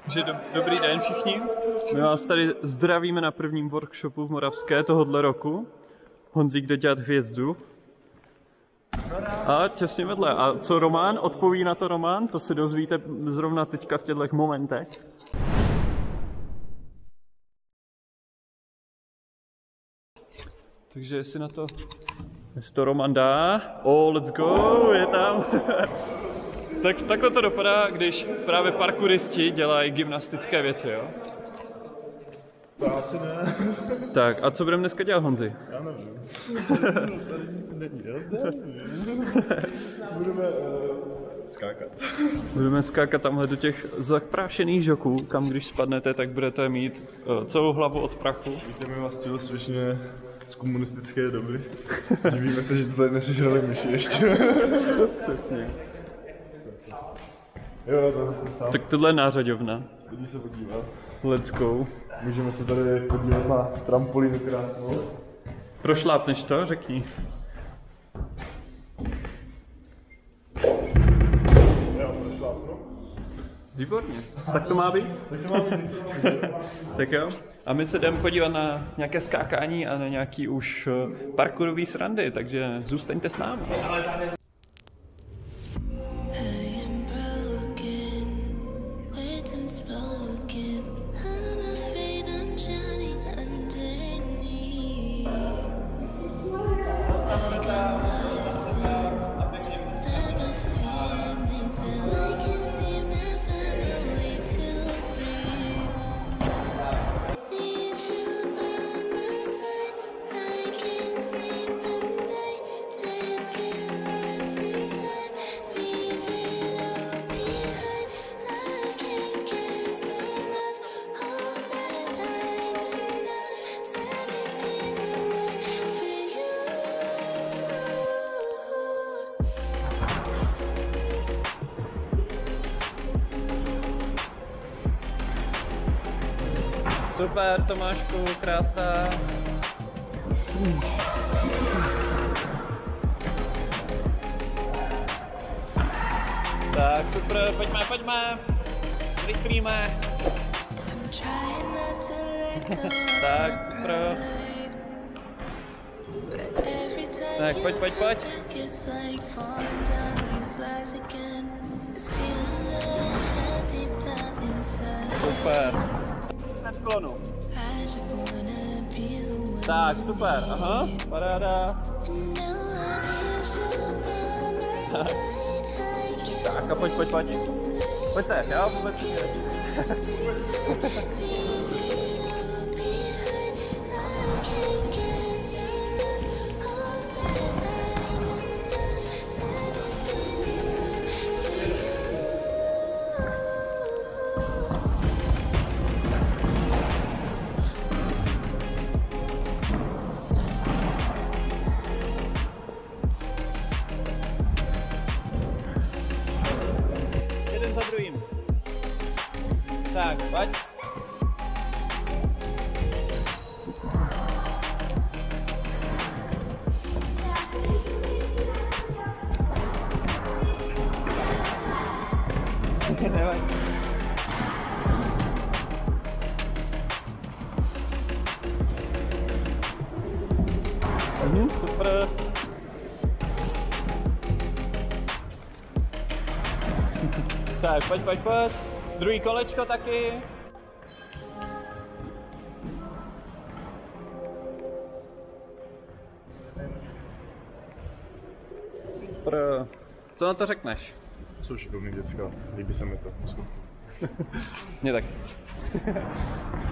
Takže dobrý den všichni. My vás tady zdravíme na prvním workshopu v Moravské tohohle roku. Honzík jde dělat hvězdu. A těsně vedle. A co Roman? Odpoví na to Roman? To se dozvíte zrovna teďka v těchto momentech. Takže jestli to Roman dá. Oh, let's go, je tam. Tak takhle to dopadá, když právě parkouristi dělají gymnastické věci, jo? To asi ne. Tak, a co budeme dneska dělat, Honzi? Já nevím. Tady nic není, budeme skákat. Budeme skákat tamhle do těch zaprášených žoků, kam když spadnete, tak budete mít celou hlavu od prachu. Víte, my vás tělocvičně z komunistické doby. Divíme se, že to tady nesežrali myši ještě. Přesně. Jo, to jste sám. Tak tohle je nářadovna. Jdi se podívat. Let's go. Můžeme se tady podívat na trampolínu krásnou. Prošlápneš to? Řekni. Jo, prošlápnu. Výborně. Tak to má být? Tak to má být. Tak jo. A my se jdeme podívat na nějaké skákání a na nějaký už parkourový srandy, takže zůstaňte s námi. Super, Tomášku, krása. Tak, super, pojďme. Rychlíme. Tak, super. Tak, pojď. Super. Sklonu. Tak, super, aha, paráda. Tak a pojď. Pojďte, jo, vůbec za druhým. Tak, pojď. Nevadí. Super. Tak, pojď. Druhý kolečko taky. Super. Co na to řekneš? Jsou šikovný děcka, líbí se mi to. Mně taky.